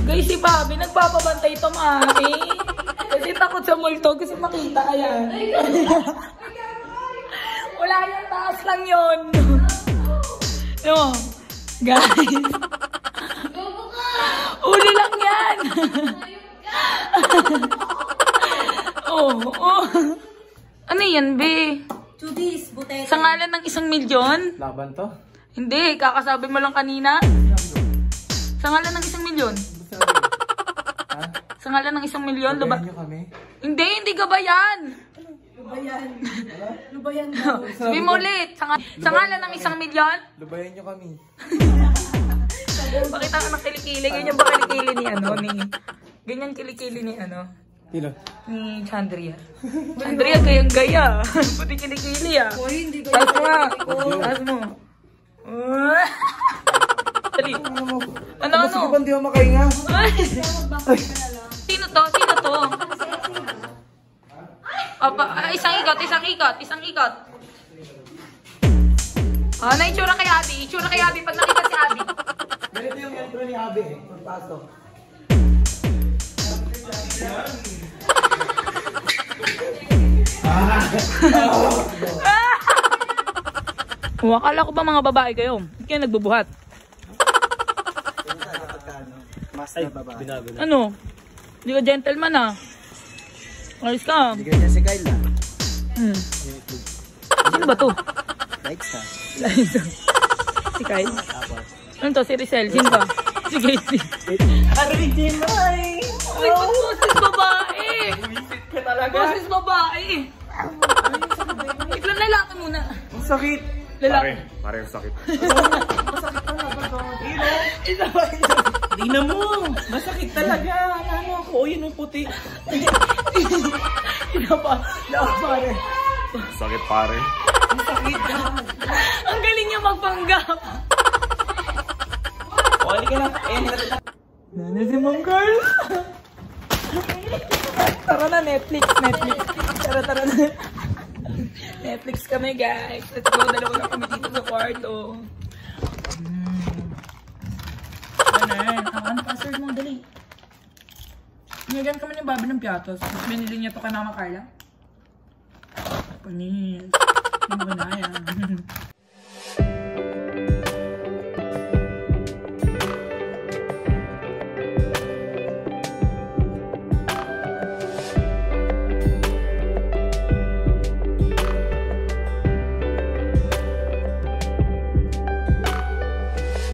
Guys, si Bobby nagpapabantay ito, mami. Kasi takot sa multo kasi makita kaya. Wala yung taas lang yun. No, guys. Uli lang yan. Oh. Ano yan, be? Chubis, butete. Sa ngalan ng 1 milyon? Laban to? Hindi, kakasabi mo lang kanina. Sa ngalan ng 1 milyon? Ha? Sa ngalan ng 1 milyon? Lubayan nyo kami? Hindi gabayan. Lubayan daw. Sabi mo ulit. Sa ngalan ng 1 milyon? Lubayan nyo kami. Pakita ka ng kilikili. Ganyan ba kilikili ni ano? Ganyan kilikili ni ano? Tilo. Ni Chandria. Chandria, gayang-gaya. Pati kilikili ah. Uy, hindi Taas mo nga. Taas mo. Dali. Ano? Sige ba hindi ako makahinga? Sino to? Isang ikot. Na itsura kay Abby. Pag nakita si Abby. Ganito yung intro ni Abby eh. Pagpasok. Akala ko ba mga babae kayo? Hindi kayo nagbubuhat. Mas na babae. Ano? Hindi ka gentleman ah. Alis ka. Hindi ganyan si Kyle ah. Sino ba to? Likes ha. Si Kyle? Ano to? Si Rizal? Sino ba? Si Casey. Aray, Jemay! Uy, boses babae! Bumisit ka talaga. Boses babae! Iklan lalaki muna. Ang sakit. Lalaki. Pare ang sakit. Tingnan mo. Masakit talaga. Ano ako? O, yun ang puti. Pare. Sakit pare. Ang sakit. Ang galing niya magpanggap. O, hindi ka na. Nana si Ma'am Carl. Tara na, Netflix. Tara na. Netflix kami, guys. Let's go. Dalawa na kami dito sa kwarto. Ano password mo? Dali. Ngayon kami ni Bobby ng piatos. Binili niya to kay Mama Carla. Panis. Ano ba na yan?